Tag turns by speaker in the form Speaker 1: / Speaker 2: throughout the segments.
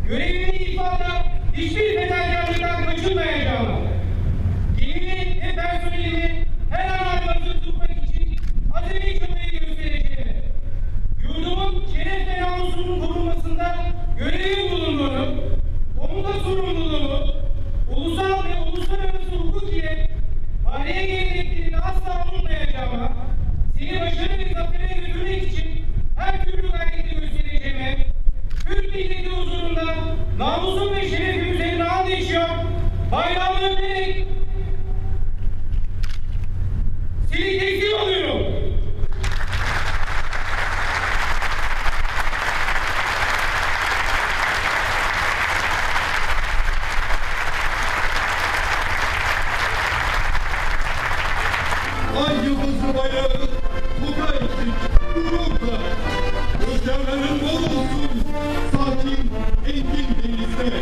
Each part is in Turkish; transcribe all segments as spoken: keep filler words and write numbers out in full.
Speaker 1: görevimi ifade hiçbir fedakarlıktan kaçınmayacağıma, gemimi ve personelimi her an arkamızı tutmak için azami çabayı göstereceğime, yurdumun şeref ve namusunun korunmasında görevim bulunduğunu, komuta sorumluluğumu, ulusal ve uluslararası hukuk ile tarihe geleneklerini asla unutmayacağıma, seni başarı ve zafere götürmek için her türlü gayreti göstereceğime, Türk milleti huzurunda namusum ve şerefim üzerine and içiyor, bayrağımı öperek seni teslim alıyorum.
Speaker 2: Ay yıldızlı bayrağı toka ettik gururla. Rüzgarların bol olsun sakin engin denizde.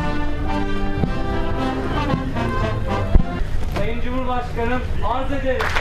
Speaker 3: Sayın Cumhurbaşkanım, arz ederim.